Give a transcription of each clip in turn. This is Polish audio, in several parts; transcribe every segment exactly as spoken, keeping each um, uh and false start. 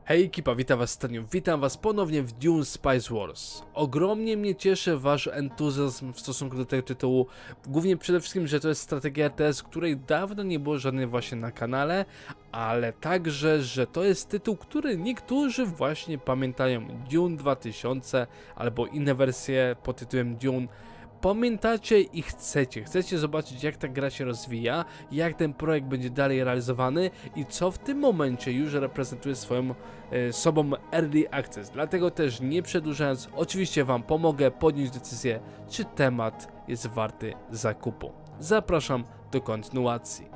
Hej ekipa, witam was Staniu, witam was ponownie w Dune Spice Wars. Ogromnie mnie cieszy wasz entuzjazm w stosunku do tego tytułu. Głównie przede wszystkim, że to jest strategia R T S, której dawno nie było żadnej właśnie na kanale, ale także, że to jest tytuł, który niektórzy właśnie pamiętają. Dune dwa tysiące albo inne wersje pod tytułem Dune. Pamiętacie i chcecie, chcecie zobaczyć, jak ta gra się rozwija, jak ten projekt będzie dalej realizowany i co w tym momencie już reprezentuje swoją e, sobą Early Access. Dlatego też nie przedłużając, oczywiście wam pomogę podjąć decyzję, czy temat jest warty zakupu. Zapraszam do kontynuacji.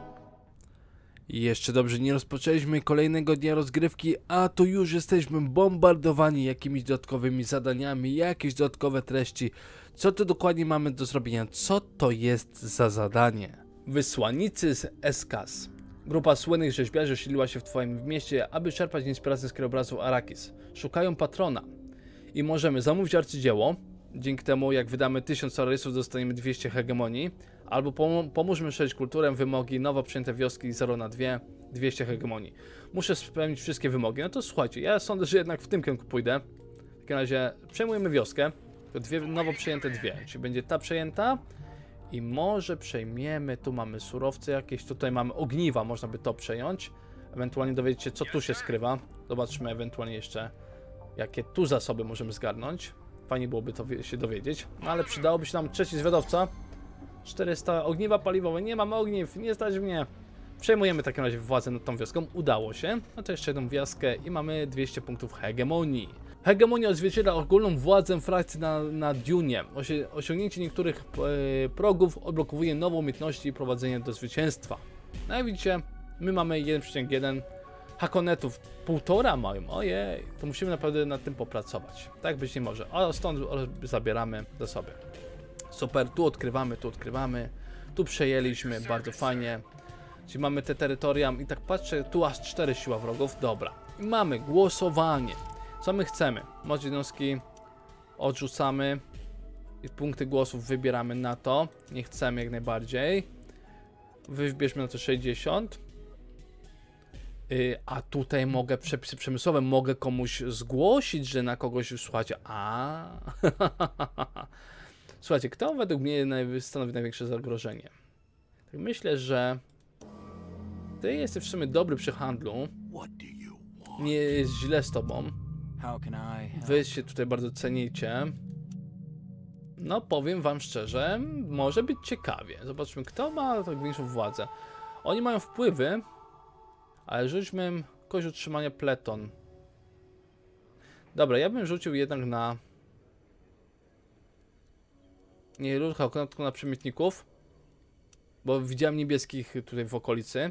I jeszcze dobrze, nie rozpoczęliśmy kolejnego dnia rozgrywki, a tu już jesteśmy bombardowani jakimiś dodatkowymi zadaniami, jakieś dodatkowe treści. Co tu dokładnie mamy do zrobienia? Co to jest za zadanie? Wysłannicy z Eskas. Grupa słynnych rzeźbiarzy osiedliła się w twoim mieście, aby czerpać inspirację z krajobrazu Arrakis. Szukają patrona. I możemy zamówić arcydzieło. Dzięki temu, jak wydamy tysiąc solarysów, dostaniemy dwieście hegemonii. Albo pom pomóżmy szerzyć kulturę, wymogi, nowo przyjęte wioski zero na dwa, dwieście hegemonii. Muszę spełnić wszystkie wymogi. No to słuchajcie, ja sądzę, że jednak w tym kierunku pójdę. W takim razie przejmujemy wioskę. To dwie nowo przyjęte dwie. Czyli będzie ta przejęta. I może przejmiemy, tu mamy surowce jakieś, tutaj mamy ogniwa, można by to przejąć. Ewentualnie dowiedzieć się, co tu się skrywa. Zobaczmy ewentualnie jeszcze, jakie tu zasoby możemy zgarnąć. Fajnie byłoby to się dowiedzieć. No ale przydałoby się nam trzeci zwiadowca. czterysta ogniwa paliwowe, nie mam ogniw, nie stać mnie. Przejmujemy w takim razie władzę nad tą wioską, udało się. No to jeszcze jedną wioskę i mamy dwieście punktów hegemonii. Hegemonia odzwierciedla ogólną władzę frakcji na, na Dunie. Osi osiągnięcie niektórych e, progów odblokowuje nowe umiejętności i prowadzenie do zwycięstwa. No jak widzicie, my mamy jeden przecinek jeden, Hakonetów półtora mają, ojej, to musimy naprawdę nad tym popracować. Tak być nie może, a stąd zabieramy do sobie. Super, tu odkrywamy, tu odkrywamy, tu przejęliśmy, bardzo fajnie. Czyli mamy te terytoria i tak patrzę, tu aż cztery siła wrogów, dobra. I mamy głosowanie. Co my chcemy? Moc jednostki odrzucamy i punkty głosów wybieramy na to. Nie chcemy jak najbardziej. Wybierzmy na to sześćdziesiąt. Yy, a tutaj mogę, przepisy przemysłowe, mogę komuś zgłosić, że na kogoś, słuchajcie, a słuchajcie, kto według mnie stanowi największe zagrożenie? Tak myślę, że ty jesteś w sumie dobry przy handlu. Nie jest źle z tobą. Wy się tutaj bardzo cenicie. No powiem wam szczerze, może być ciekawie. Zobaczmy, kto ma tak większą władzę. Oni mają wpływy, ale rzućmy kogoś utrzymania pleton. Dobra, ja bym rzucił jednak na... Nie rucha, tylko na przemytników. Bo widziałem niebieskich tutaj w okolicy.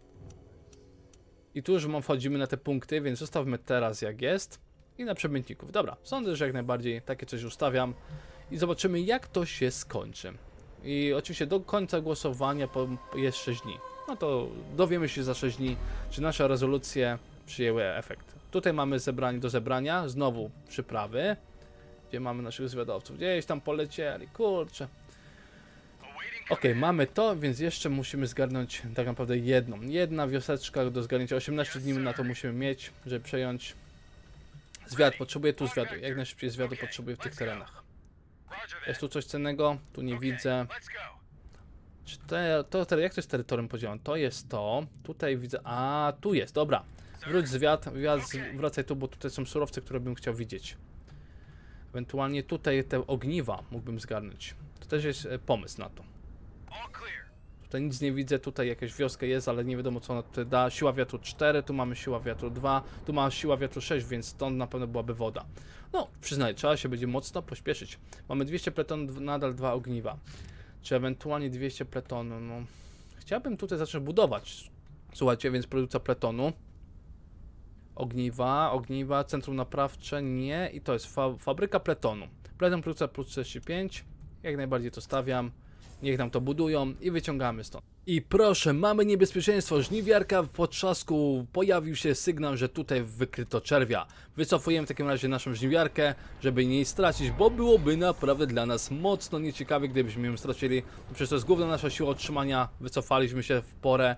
I tu już wchodzimy na te punkty, więc zostawmy teraz jak jest. I na przemytników. Dobra, sądzę, że jak najbardziej takie coś ustawiam. I zobaczymy, jak to się skończy. I oczywiście do końca głosowania jest sześć dni. No to dowiemy się za sześć dni, czy nasze rezolucje przyjęły efekt. Tutaj mamy zebranie do zebrania. Znowu przyprawy. Gdzie mamy naszych zwiadowców? Gdzieś tam polecieli, kurczę. Ok, mamy to, więc jeszcze musimy zgarnąć tak naprawdę jedną. Jedna wioseczka do zgarnięcia. osiemnaście dni na to musimy mieć, żeby przejąć. Zwiad, potrzebuję tu zwiadu. Jak najszybciej zwiadu potrzebuję w tych terenach. Jest tu coś cennego? Tu nie widzę. Czy te, to, to, jak to jest terytorium podzielone? To jest to. Tutaj widzę. A, tu jest, dobra. Wróć zwiad, zwiad, wracaj tu, bo tutaj są surowce, które bym chciał widzieć. Ewentualnie tutaj te ogniwa mógłbym zgarnąć. To też jest pomysł na to. Tutaj nic nie widzę, tutaj jakaś wioska jest, ale nie wiadomo co ona tutaj da. Siła wiatru cztery, tu mamy siła wiatru dwa, tu mamy siła wiatru sześć, więc stąd na pewno byłaby woda. No, przyznaję, trzeba się będzie mocno pośpieszyć. Mamy dwieście pletonów, nadal dwa ogniwa. Czy ewentualnie dwieście pletonów, no... Chciałbym tutaj zacząć budować. Słuchajcie, więc produkcja pletonu. Ogniwa, ogniwa, centrum naprawcze, nie. I to jest fa fabryka pletonu. Pleton produkcja plus czterdzieści pięć. Jak najbardziej to stawiam. Niech nam to budują i wyciągamy stąd. I proszę, mamy niebezpieczeństwo. Żniwiarka w potrzasku. Pojawił się sygnał, że tutaj wykryto czerwia. Wycofujemy w takim razie naszą żniwiarkę, żeby jej stracić, bo byłoby naprawdę dla nas mocno nieciekawe, gdybyśmy ją stracili. Przecież to jest główna nasza siła utrzymania. Wycofaliśmy się w porę.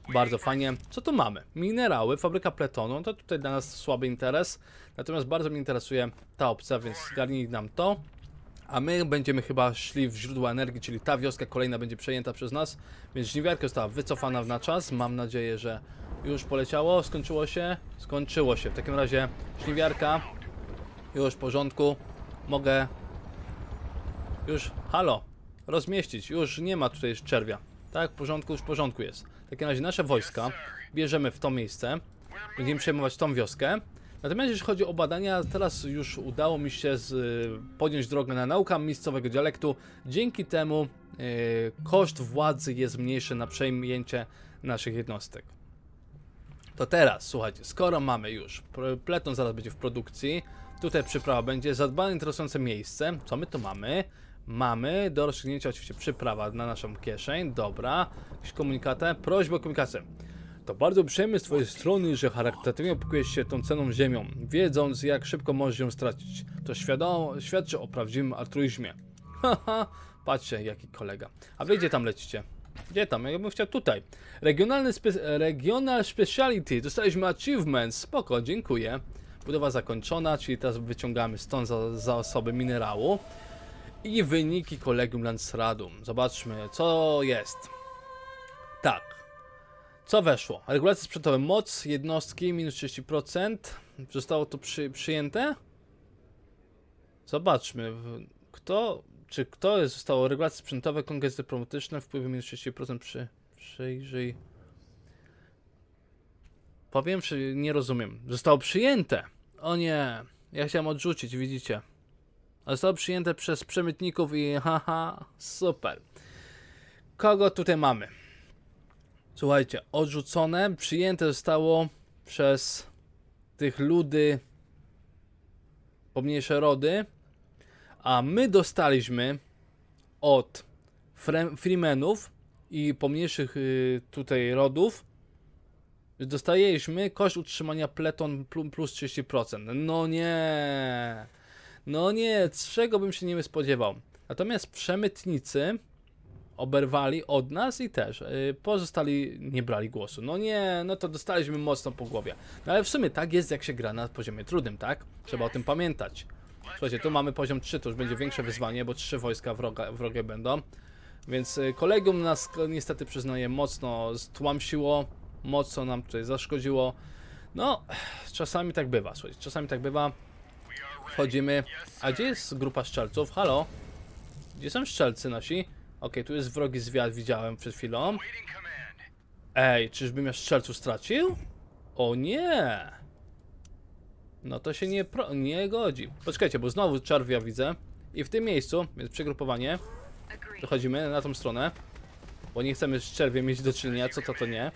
Bardzo fajnie. Co tu mamy? Minerały, fabryka Pletonu, to tutaj dla nas słaby interes. Natomiast bardzo mnie interesuje ta opcja, więc zgarnij nam to. A my będziemy chyba szli w źródła energii, czyli ta wioska kolejna będzie przejęta przez nas. Więc żniwiarka została wycofana na czas. Mam nadzieję, że już poleciało. Skończyło się? Skończyło się. W takim razie żniwiarka już w porządku. Mogę już, halo, rozmieścić. Już nie ma tutaj czerwia. Tak, w porządku, już w porządku jest. W takim razie nasze wojska bierzemy w to miejsce. Będziemy przejmować tą wioskę. Natomiast jeśli chodzi o badania, teraz już udało mi się z, y, podjąć drogę na naukę miejscowego dialektu. Dzięki temu y, koszt władzy jest mniejszy na przejęcie naszych jednostek. To teraz, słuchajcie, skoro mamy już, Pleton zaraz będzie w produkcji, tutaj przyprawa będzie, zadbane interesujące miejsce. Co my tu mamy? Mamy do rozstrzygnięcia oczywiście przyprawa na naszą kieszeń, dobra. Jakieś komunikaty, prośba o komunikację. To bardzo przyjemne z twojej strony, że charytatywnie opiekujesz się tą cenną ziemią, wiedząc jak szybko możesz ją stracić. To świadomo, świadczy o prawdziwym altruizmie. Haha, patrzcie jaki kolega. A wy gdzie tam lecicie? Gdzie tam? Ja bym chciał tutaj. Regionalny spe Regional Speciality. Dostaliśmy achievement. Spoko, dziękuję. Budowa zakończona, czyli teraz wyciągamy stąd za, zasoby minerału. I wyniki Kolegium Landsradum. Zobaczmy, co jest. Tak. Co weszło? Regulacje sprzętowe. Moc jednostki minus trzydzieści procent. Zostało to przy, przyjęte? Zobaczmy. Kto... Czy kto jest? Zostało regulacje sprzętowe, kongres dyplomatyczne, wpływy minus trzydzieści procent przy... Przyjrzyj... Powiem, czy nie rozumiem. Zostało przyjęte. O nie. Ja chciałem odrzucić, widzicie. Ale zostało przyjęte przez przemytników i haha, super. Kogo tutaj mamy? Słuchajcie, odrzucone, przyjęte zostało przez tych ludy, pomniejsze rody, a my dostaliśmy od freemenów i pomniejszych y, tutaj rodów, dostaliśmy koszt utrzymania Pleton plus trzydzieści procent. No nie, no nie, czego bym się nie spodziewał. Natomiast przemytnicy oberwali od nas i też yy, pozostali nie brali głosu. No nie, no to dostaliśmy mocno po głowie. No ale w sumie tak jest jak się gra na poziomie trudnym, tak? Trzeba o tym pamiętać. Słuchajcie, tu mamy poziom trzy, to już będzie większe wyzwanie, bo trzy wojska wroga, wrogie będą. Więc yy, kolegium nas niestety przyznaję mocno stłamsiło, mocno nam tutaj zaszkodziło. No, czasami tak bywa, słuchajcie, czasami tak bywa. Wchodzimy. A gdzie jest grupa szczelców? Halo? Gdzie są szczelcy nasi? Ok, tu jest wrogi zwiat, widziałem przed chwilą. Ej, czyżbym ja strzelców stracił? O nie! No to się nie, pro, nie godzi. Poczekajcie, bo znowu czerwia widzę. I w tym miejscu, więc przegrupowanie. Dochodzimy na tą stronę. Bo nie chcemy z czerwiem mieć do czynienia, co to to nie.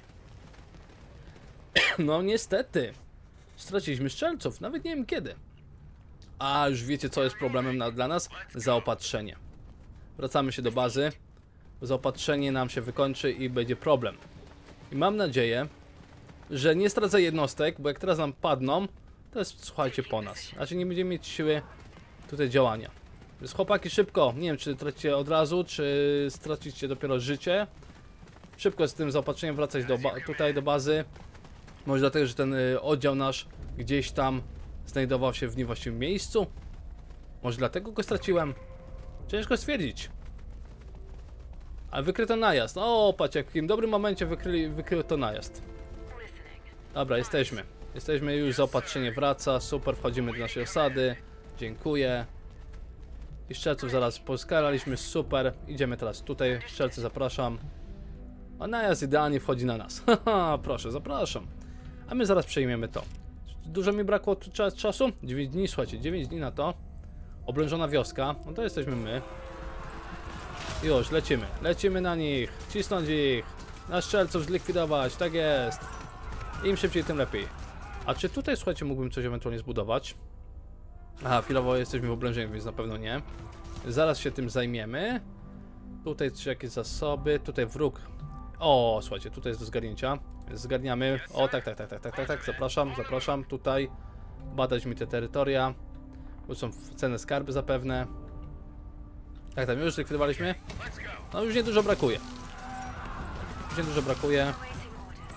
No niestety. Straciliśmy strzelców, nawet nie wiem kiedy. A już wiecie co jest problemem na, dla nas? Zaopatrzenie. Wracamy się do bazy. Zaopatrzenie nam się wykończy i będzie problem. I mam nadzieję, że nie stracę jednostek, bo jak teraz nam padną, to jest, słuchajcie, po nas. Znaczy nie będziemy mieć siły tutaj działania. Więc chłopaki szybko, nie wiem czy tracicie od razu, czy stracicie dopiero życie. Szybko z tym zaopatrzeniem wracać do tutaj do bazy. Może dlatego, że ten y, oddział nasz gdzieś tam znajdował się w niewłaściwym miejscu. Może dlatego go straciłem. Ciężko stwierdzić. Ale wykryto najazd. O, patrz, jak w jakim dobrym momencie wykryli, wykryto najazd. Dobra, jesteśmy. Jesteśmy już, zaopatrzenie wraca. Super, wchodzimy do naszej osady. Dziękuję. I szczelców zaraz poskaraliśmy. Super. Idziemy teraz tutaj. Szczelcy zapraszam. A najazd idealnie wchodzi na nas. Haha, proszę, zapraszam. A my zaraz przejmiemy to. Dużo mi brakło tu czasu? dziewięć dni, słuchajcie, dziewięć dni na to. Oblężona wioska, no to jesteśmy my. Już, lecimy, lecimy na nich, cisnąć ich, na strzelców zlikwidować, tak jest. Im szybciej, tym lepiej. A czy tutaj, słuchajcie, mógłbym coś ewentualnie zbudować? Aha, chwilowo jesteśmy w oblężeniu, więc na pewno nie. Zaraz się tym zajmiemy. Tutaj czy jakieś zasoby, tutaj wróg. O, słuchajcie, tutaj jest do zgarnięcia. Zgarniamy. O, tak, tak, tak, tak, tak, tak, tak, zapraszam, zapraszam tutaj. Badać mi te terytoria. Tu są cenne skarby zapewne. Tak, tam już zlikwidowaliśmy. No już niedużo brakuje. Już niedużo brakuje.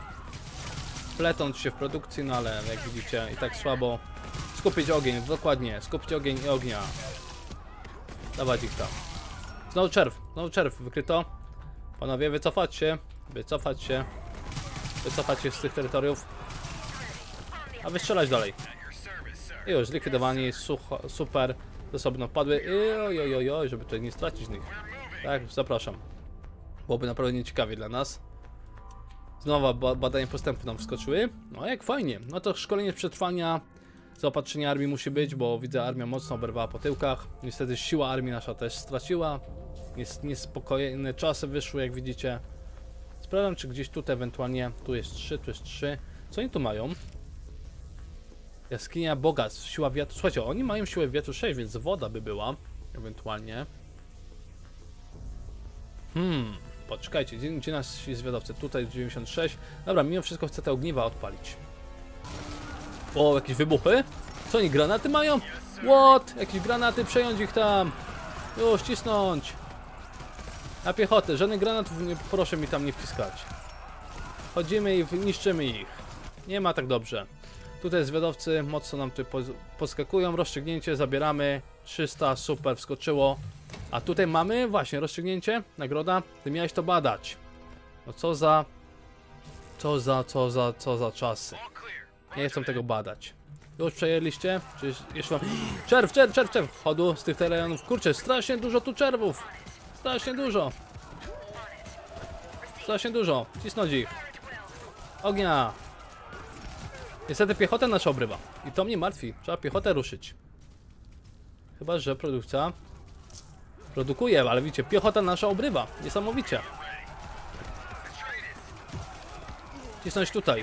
pletąc się w produkcji, no ale jak widzicie i tak słabo. Skupić ogień, dokładnie, skupić ogień i ognia. Dawać ich tam. Znowu czerw, znowu czerw, wykryto. Panowie, wycofać się, wycofać się. Wycofać się z tych terytoriów. A wystrzelać dalej. I już, zlikwidowani, sucho, super. Zasoby wpadły. I oj, oj, oj, oj, żeby tutaj nie stracić nich. Tak, zapraszam. Byłoby naprawdę nieciekawie dla nas. Znowu ba badania postępu nam wskoczyły. No jak fajnie. No to szkolenie przetrwania, zaopatrzenie armii musi być, bo widzę, armia mocno oberwała po tyłkach. Niestety siła armii nasza też straciła. Jest niespokojne czasy wyszły, jak widzicie. Sprawdzam, czy gdzieś tutaj ewentualnie... Tu jest trzy, tu jest trzy. Co oni tu mają? Jaskinia bogactw, siła wiatru. Słuchajcie, oni mają siłę wiatru sześć, więc woda by była. Ewentualnie. Hmm... Poczekajcie, gdzie, gdzie nasi zwiadowcy? Tutaj dziewięćdziesiąt sześć. Dobra, mimo wszystko chcę te ogniwa odpalić. O, jakieś wybuchy? Co oni, granaty mają? What? Jakieś granaty, przejąć ich tam. Już, cisnąć. Na piechotę, żadnych granatów, nie, proszę mi tam nie wciskać. Chodzimy i niszczymy ich. Nie ma tak dobrze. Tutaj zwiadowcy mocno nam tu poskakują. Rozstrzygnięcie, zabieramy. trzysta, super, wskoczyło. A tutaj mamy właśnie rozstrzygnięcie, nagroda. Ty miałeś to badać. No co za... Co za, co za, co za czasy. Nie chcę tego badać. Już przejęliście? Czy jeszcze mam... Czerw, czerw, czerw, czerw! Chodu z tych terenów. Kurczę, strasznie dużo tu czerwów. Strasznie dużo. Strasznie dużo. Cisnąć ich. Ognia. Niestety piechotę nasza obrywa. I to mnie martwi. Trzeba piechotę ruszyć. Chyba że produkcja produkuje, ale widzicie, piechota nasza obrywa. Niesamowicie. Cisnąć tutaj.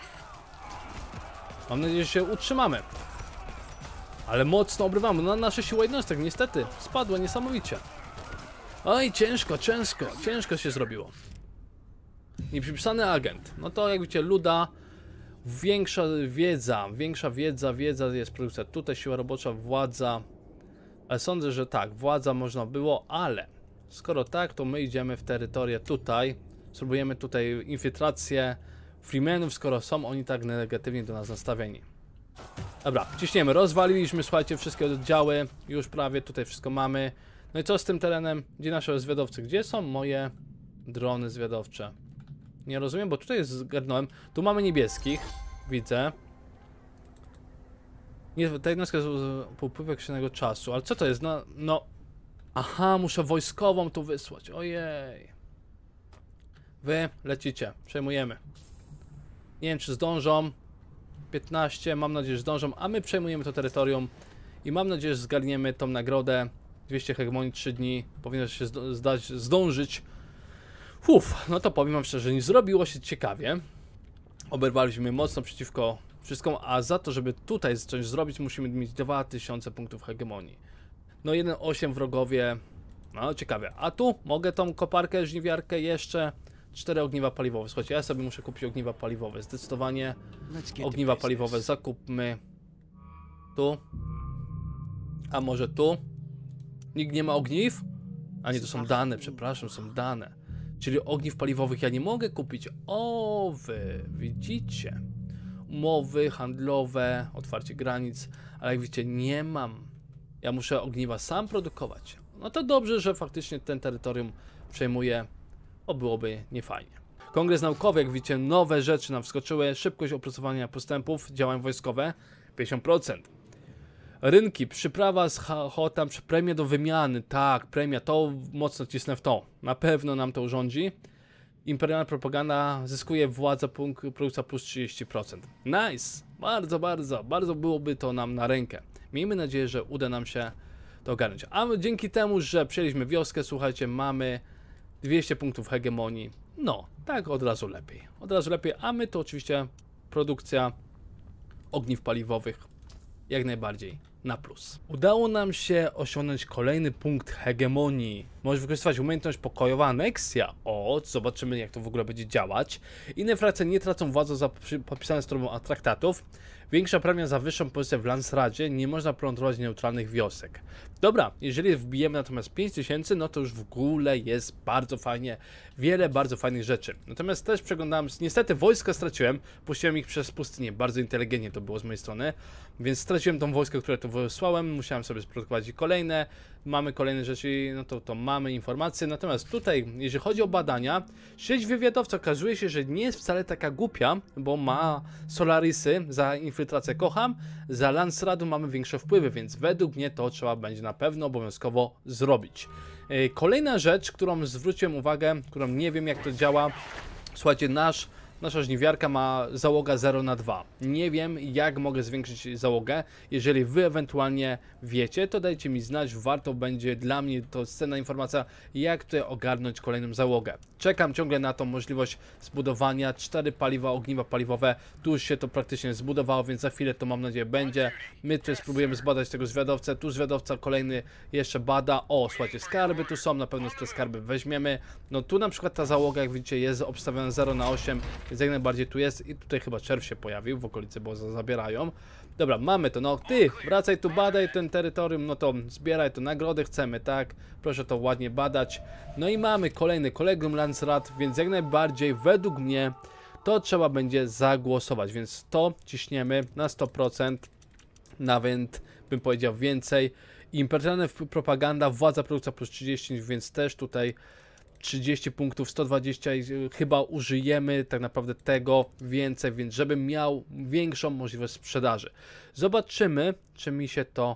Mam nadzieję, że się utrzymamy. Ale mocno obrywamy. No, nasze siły jednostek niestety spadły niesamowicie. Oj, ciężko, ciężko, ciężko się zrobiło. Nieprzypisany agent. No to jak widzicie, luda. Większa wiedza, większa wiedza, wiedza jest produkcja. Tutaj siła robocza, władza. Ale sądzę, że tak, władza można było, ale skoro tak, to my idziemy w terytorię tutaj. Spróbujemy tutaj infiltrację Freemanów, skoro są oni tak negatywnie do nas nastawieni. Dobra, ciśniemy, rozwaliliśmy, słuchajcie, wszystkie oddziały, już prawie tutaj wszystko mamy. No i co z tym terenem? Gdzie nasze zwiadowcy? Gdzie są moje drony zwiadowcze? Nie rozumiem, bo tutaj zgarnąłem. Tu mamy niebieskich, widzę. Nie, ta jednostka po upływie określonego czasu, ale co to jest? No, no... Aha, muszę wojskową tu wysłać, ojej. Wy lecicie, przejmujemy. Nie wiem, czy zdążą. piętnaście, mam nadzieję, że zdążą, a my przejmujemy to terytorium. I mam nadzieję, że zgarniemy tą nagrodę. dwieście hegemonii, trzy dni. Powinno się zdać, zdążyć. Uff, no to powiem wam szczerze, nie zrobiło się ciekawie. Oberwaliśmy mocno przeciwko wszystkim, a za to, żeby tutaj coś zrobić, musimy mieć dwa tysiące punktów hegemonii. No jeden przecinek osiem wrogowie, no ciekawie. A tu mogę tą koparkę, żniwiarkę jeszcze, cztery ogniwa paliwowe. Słuchajcie, ja sobie muszę kupić ogniwa paliwowe, zdecydowanie ogniwa paliwowe zakupmy. Tu. A może tu? Nikt nie ma ogniw? A nie, to są dane, przepraszam, są dane. Czyli ogniw paliwowych ja nie mogę kupić. O, wy widzicie. Umowy handlowe, otwarcie granic, ale jak widzicie, nie mam. Ja muszę ogniwa sam produkować. No to dobrze, że faktycznie ten terytorium przejmuje. O, byłoby niefajnie. Kongres naukowy, jak widzicie, nowe rzeczy nam wskoczyły. Szybkość opracowania postępów, działań wojskowe pięćdziesiąt procent. Rynki, przyprawa z Hotam, premia do wymiany. Tak, premia, to mocno cisnę w to. Na pewno nam to urządzi. Imperialna propaganda zyskuje władza, produkcja plus trzydzieści procent. Nice! Bardzo, bardzo, bardzo byłoby to nam na rękę. Miejmy nadzieję, że uda nam się to ogarnąć. A dzięki temu, że przejęliśmy wioskę, słuchajcie, mamy dwieście punktów hegemonii. No, tak od razu lepiej. Od razu lepiej, a my to oczywiście produkcja ogniw paliwowych jak najbardziej na plus. Udało nam się osiągnąć kolejny punkt hegemonii. Możesz wykorzystywać umiejętność pokojowa aneksja. O, zobaczymy jak to w ogóle będzie działać. Inne frakcje nie tracą władzy za podpisane z tobą traktatów. Większa premia za wyższą pozycję w Landsradzie. Nie można kontrolować neutralnych wiosek. Dobra, jeżeli wbijemy natomiast pięć tysięcy, no to już w ogóle jest bardzo fajnie, wiele bardzo fajnych rzeczy. Natomiast też przeglądałem, niestety wojska straciłem, puściłem ich przez pustynię, bardzo inteligentnie to było z mojej strony, więc straciłem tą wojskę, które tu wysłałem, musiałem sobie sprodukować kolejne, mamy kolejne rzeczy, no to, to mamy informacje. Natomiast tutaj, jeżeli chodzi o badania, sieć wywiadowca okazuje się, że nie jest wcale taka głupia, bo ma Solarisy, za infiltrację kocham, za Landsradu mamy większe wpływy, więc według mnie to trzeba będzie na pewno obowiązkowo zrobić. Kolejna rzecz, którą zwróciłem uwagę, którą nie wiem jak to działa, słuchajcie, nasz Nasza żniwiarka ma załoga zero na dwa. Nie wiem jak mogę zwiększyć załogę. Jeżeli wy ewentualnie wiecie, to dajcie mi znać. Warto będzie dla mnie to cenna informacja, jak tutaj ogarnąć kolejną załogę. Czekam ciągle na tą możliwość zbudowania. Cztery paliwa, ogniwa paliwowe. Tu już się to praktycznie zbudowało, więc za chwilę to mam nadzieję będzie. My tutaj spróbujemy zbadać tego zwiadowcę. Tu zwiadowca kolejny jeszcze bada. O, słuchajcie, skarby tu są. Na pewno te skarby weźmiemy. No tu na przykład ta załoga, jak widzicie, jest obstawiona zero na osiem. Więc jak najbardziej tu jest i tutaj chyba czerw się pojawił w okolicy, bo zabierają. Dobra, mamy to, no ty, wracaj tu, badaj ten terytorium, no to zbieraj to, nagrody chcemy, tak? Proszę to ładnie badać. No i mamy kolejny kolegium Landsrat, więc jak najbardziej według mnie to trzeba będzie zagłosować, więc to ciśniemy na sto procent, nawet bym powiedział więcej. Imperialna propaganda, władza produkcja plus trzydzieści, więc też tutaj trzydzieści punktów, sto dwadzieścia i chyba użyjemy tak naprawdę tego więcej, więc żebym miał większą możliwość sprzedaży. Zobaczymy, czy mi się to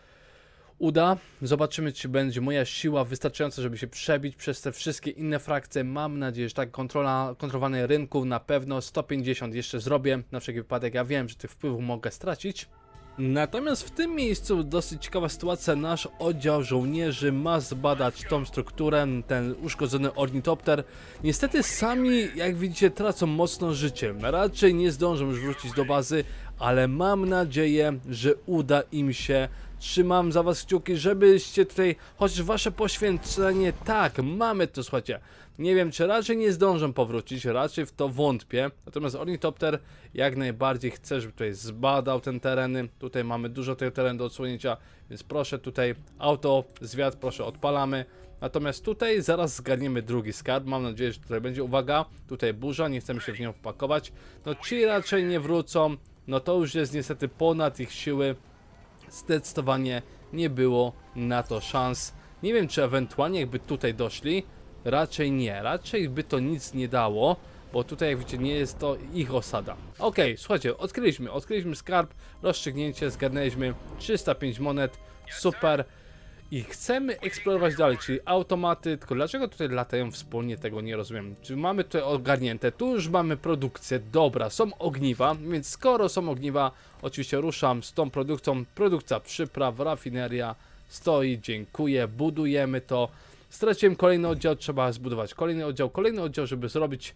uda. Zobaczymy, czy będzie moja siła wystarczająca, żeby się przebić przez te wszystkie inne frakcje. Mam nadzieję, że tak, kontrola, kontrolowanie rynku na pewno sto pięćdziesiąt jeszcze zrobię. Na wszelki wypadek ja wiem, że tych wpływów mogę stracić. Natomiast w tym miejscu dosyć ciekawa sytuacja, nasz oddział żołnierzy ma zbadać tą strukturę, ten uszkodzony ornitopter. Niestety sami, jak widzicie, tracą mocno życie, raczej nie zdążą już wrócić do bazy, ale mam nadzieję, że uda im się. Trzymam za was kciuki, żebyście tutaj, chociaż wasze poświęcenie, tak, mamy to, słuchajcie. Nie wiem, czy raczej nie zdążą powrócić, raczej w to wątpię. Natomiast ornitopter jak najbardziej chce, żeby tutaj zbadał ten tereny. Tutaj mamy dużo tego terenu do odsłonięcia, więc proszę tutaj auto, zwiat, proszę odpalamy. Natomiast tutaj zaraz zgarniemy drugi skarb. Mam nadzieję, że tutaj będzie, uwaga, tutaj burza, nie chcemy się w nią wpakować. No ci raczej nie wrócą, no to już jest niestety ponad ich siły. Zdecydowanie nie było na to szans. Nie wiem, czy ewentualnie jakby tutaj doszli. Raczej nie, raczej by to nic nie dało, bo tutaj jak widzicie nie jest to ich osada. Ok, słuchajcie, odkryliśmy, odkryliśmy skarb, rozstrzygnięcie, zgarnęliśmy trzysta pięć monet, super. I chcemy eksplorować dalej, czyli automaty, tylko dlaczego tutaj latają wspólnie, tego nie rozumiem. Czy mamy tutaj ogarnięte, tu już mamy produkcję, dobra, są ogniwa, więc skoro są ogniwa, oczywiście ruszam z tą produkcją, produkcja przypraw, rafineria stoi, dziękuję, budujemy to. Straciłem kolejny oddział, trzeba zbudować kolejny oddział, kolejny oddział, żeby zrobić...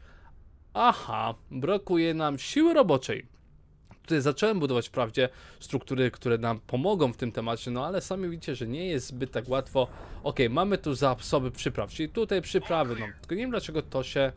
Aha, brakuje nam siły roboczej. Tutaj zacząłem budować wprawdzie struktury, które nam pomogą w tym temacie, no ale sami widzicie, że nie jest zbyt tak łatwo. Ok, mamy tu zasoby przypraw, czyli tutaj przyprawy, no tylko nie wiem dlaczego to się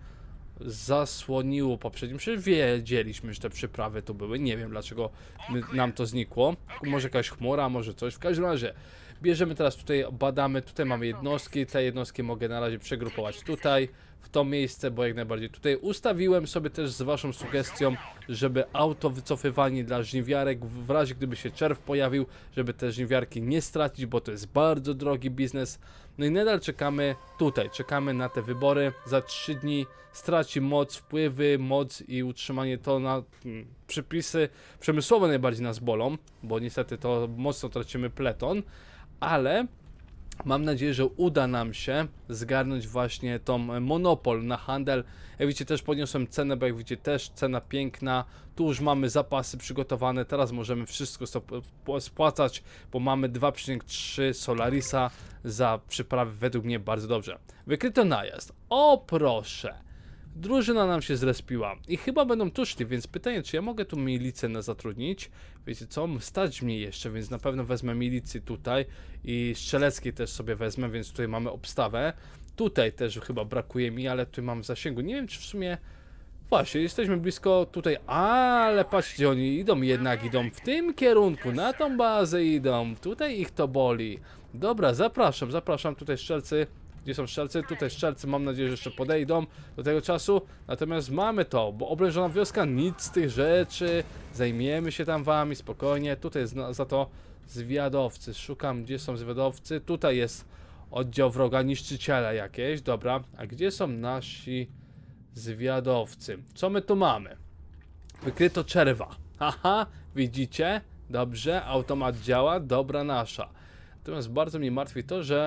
zasłoniło poprzednim, przecież wiedzieliśmy, że te przyprawy tu były, nie wiem dlaczego nam to znikło, może jakaś chmura, może coś, w każdym razie bierzemy teraz tutaj, badamy, tutaj mamy jednostki, te jednostki mogę na razie przegrupować tutaj, w to miejsce, bo jak najbardziej tutaj ustawiłem sobie też z waszą sugestią, żeby auto wycofywanie dla żniwiarek, w razie gdyby się czerw pojawił, żeby te żniwiarki nie stracić, bo to jest bardzo drogi biznes. No i nadal czekamy tutaj, czekamy na te wybory, za trzy dni straci moc, wpływy, moc i utrzymanie to na hmm, przypisy przemysłowe najbardziej nas bolą, bo niestety to mocno tracimy pleton, ale mam nadzieję, że uda nam się zgarnąć właśnie tą monopol na handel. Jak widzicie, też podniosłem cenę, bo jak widzicie, też cena piękna. Tu już mamy zapasy przygotowane, teraz możemy wszystko spłacać, bo mamy dwa przecinek trzy Solarisa za przyprawy, według mnie bardzo dobrze. Wykryto najazd. O proszę! Drużyna nam się zrespiła i chyba będą tu szli, więc pytanie, czy ja mogę tu milicję na zatrudnić? Wiecie co, stać mnie jeszcze, więc na pewno wezmę milicję tutaj i strzeleckiej też sobie wezmę, więc tutaj mamy obstawę. Tutaj też chyba brakuje mi, ale tutaj mam w zasięgu. Nie wiem, czy w sumie... Właśnie, jesteśmy blisko tutaj, ale patrzcie, oni idą jednak, idą w tym kierunku, na tą bazę idą, tutaj ich to boli. Dobra, zapraszam, zapraszam. Tutaj strzelcy. Gdzie są strzelcy? Tutaj strzelcy, mam nadzieję, że jeszcze podejdą do tego czasu. Natomiast mamy to, bo oblężona wioska, nic z tych rzeczy. Zajmiemy się tam wami, spokojnie. Tutaj jest za to zwiadowcy. Szukam, gdzie są zwiadowcy. Tutaj jest oddział wroga, niszczyciele jakieś. Dobra, a gdzie są nasi zwiadowcy? Co my tu mamy? Wykryto czerwa. Haha, widzicie? Dobrze, automat działa, dobra nasza. Natomiast bardzo mnie martwi to, że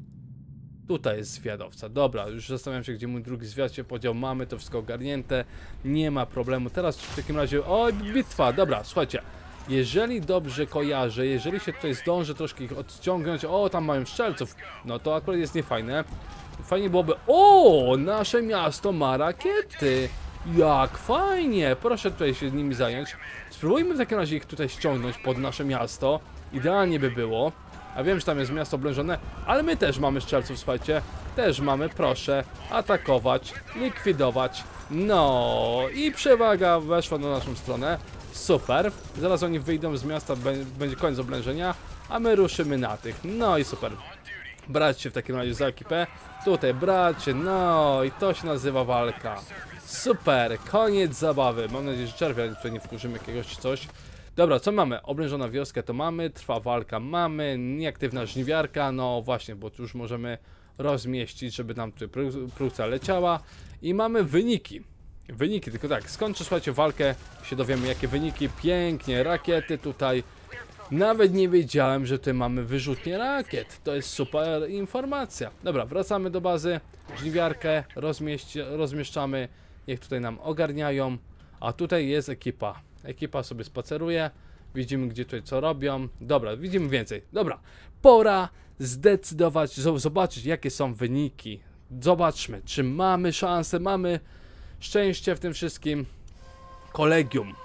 tutaj jest zwiadowca. Dobra, już zastanawiam się, gdzie mój drugi zwiad się podział. Mamy to wszystko ogarnięte. Nie ma problemu. Teraz w takim razie... Oj, bitwa! Dobra, słuchajcie. Jeżeli dobrze kojarzę, jeżeli się tutaj zdążę troszkę ich odciągnąć... O, tam mają strzelców. No to akurat jest niefajne. Fajnie byłoby... O, nasze miasto ma rakiety. Jak fajnie. Proszę tutaj się nimi zająć. Spróbujmy w takim razie ich tutaj ściągnąć pod nasze miasto. Idealnie by było. A wiem, że tam jest miasto oblężone, ale my też mamy strzelców, słuchajcie. Też mamy, proszę, atakować, likwidować. No i przewaga weszła na naszą stronę. Super. Zaraz oni wyjdą z miasta, będzie koniec oblężenia, a my ruszymy na tych. No i super. Brać się w takim razie za ekipę. Tutaj bracie, no i to się nazywa walka. Super, koniec zabawy. Mam nadzieję, że czerwia tutaj nie wkurzymy jakiegoś czy coś. Dobra, co mamy? Oblężona wioskę to mamy, trwa walka mamy, nieaktywna żniwiarka, no właśnie, bo tu już możemy rozmieścić, żeby nam tutaj produkcja leciała. I mamy wyniki. Wyniki, tylko tak, skończę, słuchajcie, walkę, się dowiemy jakie wyniki, pięknie, rakiety tutaj. Nawet nie wiedziałem, że tutaj mamy wyrzutnie rakiet, to jest super informacja. Dobra, wracamy do bazy, żniwiarkę rozmieści, rozmieszczamy, niech tutaj nam ogarniają, a tutaj jest ekipa. Ekipa sobie spaceruje, widzimy gdzie tutaj co robią. Dobra, widzimy więcej. Dobra, pora zdecydować, zobaczyć jakie są wyniki. Zobaczmy, czy mamy szansę, mamy szczęście w tym wszystkim. Kolegium.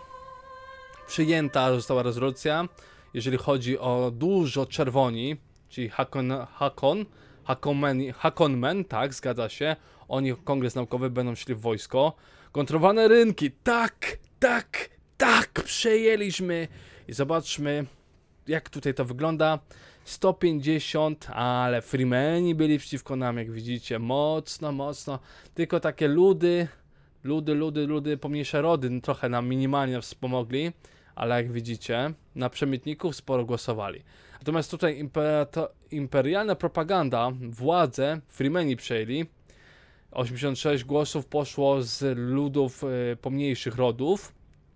Przyjęta została rezolucja, jeżeli chodzi o dużo czerwoni, czyli Hakon, Hakon, Hakonmen, Hakonmen, tak, zgadza się. Oni, kongres naukowy, będą szli w wojsko. Kontrolowane rynki, tak, tak. Tak, przejęliśmy i zobaczmy jak tutaj to wygląda. sto pięćdziesiąt, ale Freemeni byli przeciwko nam, jak widzicie, mocno, mocno. Tylko takie ludy, ludy, ludy, ludy, pomniejsze rody trochę nam minimalnie wspomogli, ale jak widzicie, na przemytników sporo głosowali. Natomiast tutaj imperialna propaganda, władze Freemeni przejęli. osiemdziesiąt sześć głosów poszło z ludów y, pomniejszych rodów.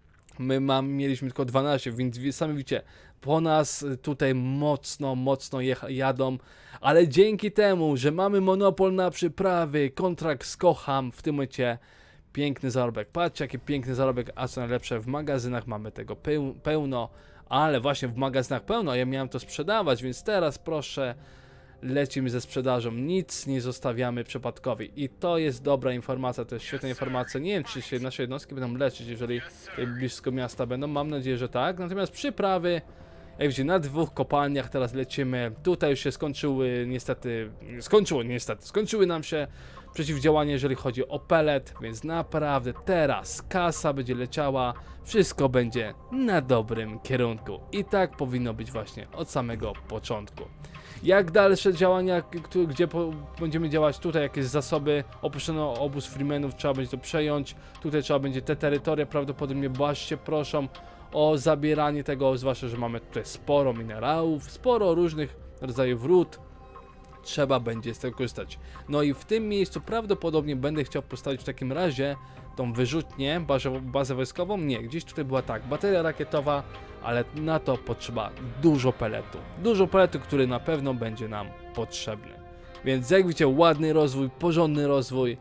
My mam, mieliśmy tylko dwanaście, więc sami widzicie, po nas tutaj mocno, mocno jadą, ale dzięki temu, że mamy monopol na przyprawy, kontrakt z Kocham, w tym momencie piękny zarobek. Patrzcie, jaki piękny zarobek, a co najlepsze, w magazynach mamy tego peł pełno, ale właśnie w magazynach pełno, a ja miałem to sprzedawać, więc teraz proszę, lecimy ze sprzedażą, nic nie zostawiamy przypadkowi i to jest dobra informacja, to jest świetna informacja. Nie wiem, czy się nasze jednostki będą leczyć, jeżeli blisko miasta będą, mam nadzieję, że tak. Natomiast przyprawy, jak widzicie, na dwóch kopalniach teraz lecimy, tutaj już się skończyły niestety, skończyło niestety, skończyły nam się przeciwdziałanie, jeżeli chodzi o pelet, więc naprawdę teraz kasa będzie leciała, wszystko będzie na dobrym kierunku i tak powinno być właśnie od samego początku. Jak dalsze działania, gdzie będziemy działać? Tutaj jakieś zasoby, opuszczono obóz Freemenów, trzeba będzie to przejąć. Tutaj trzeba będzie te terytoria, prawdopodobnie właśnie proszą o zabieranie tego, zwłaszcza, że mamy tutaj sporo minerałów, sporo różnych rodzajów ród. Trzeba będzie z tego korzystać. No i w tym miejscu prawdopodobnie będę chciał postawić w takim razie tą wyrzutnię, bazę, bazę wojskową. Nie, gdzieś tutaj była tak, bateria rakietowa, ale na to potrzeba dużo peletu. Dużo peletu, który na pewno będzie nam potrzebny. Więc jak widzicie, ładny rozwój, porządny rozwój,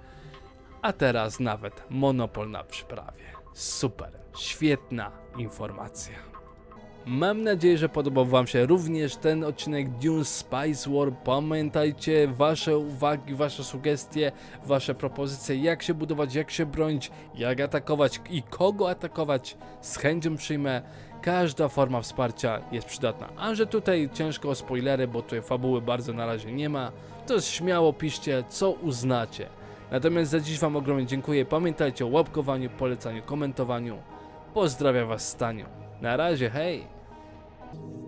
a teraz nawet monopol na przyprawie. Super, świetna informacja. Mam nadzieję, że podobał wam się również ten odcinek Dune Spice War. Pamiętajcie wasze uwagi, wasze sugestie, wasze propozycje, jak się budować, jak się bronić, jak atakować i kogo atakować. Z chęcią przyjmę. Każda forma wsparcia jest przydatna. A że tutaj ciężko o spoilery, bo tutaj fabuły bardzo na razie nie ma, to śmiało piszcie, co uznacie. Natomiast za dziś wam ogromnie dziękuję. Pamiętajcie o łapkowaniu, polecaniu, komentowaniu. Pozdrawiam was, Staniu. Na razie, hej!